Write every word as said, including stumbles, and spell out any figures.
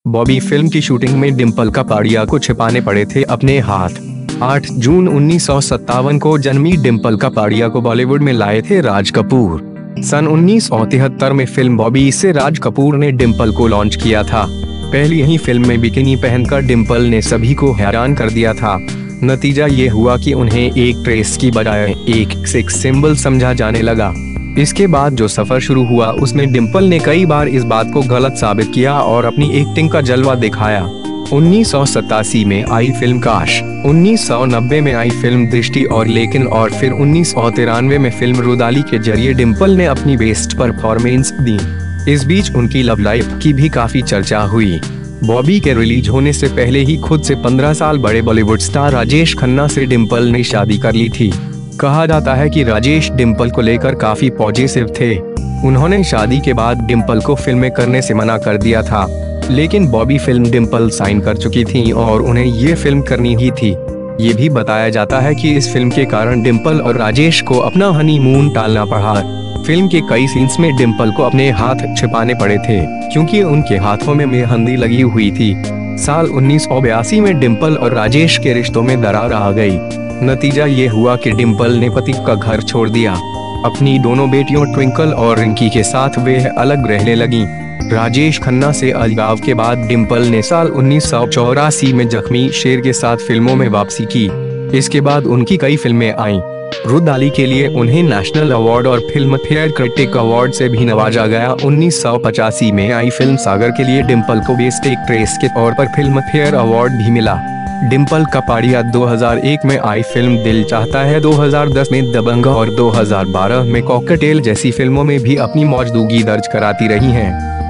Bobby film की shooting में डिम्पल कपाड़िया को छिपाने पड़े थे अपने हाथ। आठ जून उन्नीस सौ सत्तावन को जन्मी डिम्पल कपाड़िया को बॉलीवुड में लाए थे राज कपूर। सन उन्नीस सौ तिहत्तर में फिल्म बॉबी से राज कपूर ने डिम्पल को लॉन्च किया था। पहली ही फिल्म में बिकिनी पहनकर डिम्पल ने सभी को हैरान कर दिया था। नतीजा ये हुआ कि उन्हें एक ट्रेस की बजाय एक सेक्स सिंबल समझा जाने लगा। इसके बाद जो सफर शुरू हुआ उसमें डिम्पल ने कई बार इस बात को गलत साबित किया और अपनी एक्टिंग का जलवा दिखाया। उन्नीस सौ सतासी में आई फिल्म काश, उन्नीस सौ नब्बे में आई फिल्म दृष्टि और लेकिन और फिर उन्नीस सौ तिरानवे में फिल्म रुदाली के जरिए डिम्पल ने अपनी बेस्ट परफॉर्मेंस दी। इस बीच उनकी लव लाइफ की भी काफी चर्चा हुई। बॉबी के रिलीज होने से पहले ही खुद से पंद्रह साल बड़े बॉलीवुड स्टार राजेश खन्ना से डिम्पल ने शादी कर ली थी। कहा जाता है कि राजेश डिम्पल को लेकर काफी पॉजिटिव थे। उन्होंने शादी के बाद डिम्पल को फिल्में करने से मना कर दिया था, लेकिन बॉबी फिल्म डिम्पल साइन कर चुकी थी और उन्हें ये फिल्म करनी ही थी। ये भी बताया जाता है कि इस फिल्म के कारण डिम्पल और राजेश को अपना हनीमून टालना पड़ा। फिल्म के कई सीन्स में डिम्पल को अपने हाथ छिपाने पड़े थे क्योंकि उनके हाथों में मेहंदी लगी हुई थी। साल उन्नीस सौ बयासी में डिम्पल और राजेश के रिश्तों में दरार आ गई। नतीजा ये हुआ कि डिम्पल ने पति का घर छोड़ दिया। अपनी दोनों बेटियों ट्विंकल और रिंकी के साथ वे अलग रहने लगी। राजेश खन्ना से अलगाव के बाद डिम्पल ने साल उन्नीस सौ चौरासी में जख्मी शेर के साथ फिल्मों में वापसी की। इसके बाद उनकी कई फिल्में आईं। रुदाली के लिए उन्हें नेशनल अवार्ड और फिल्म फेयर क्रिटिक अवार्ड से भी नवाजा गया। उन्नीस सौ पचासी में आई फिल्म सागर के लिए डिम्पल को बेस्ट एक्ट्रेस के तौर पर फिल्म फेयर अवार्ड भी मिला। डिम्पल कपाड़िया दो हज़ार एक में आई फिल्म दिल चाहता है, दो हज़ार दस में दबंग और दो हज़ार बारह में कॉकटेल जैसी फिल्मों में भी अपनी मौजूदगी दर्ज कराती रही हैं।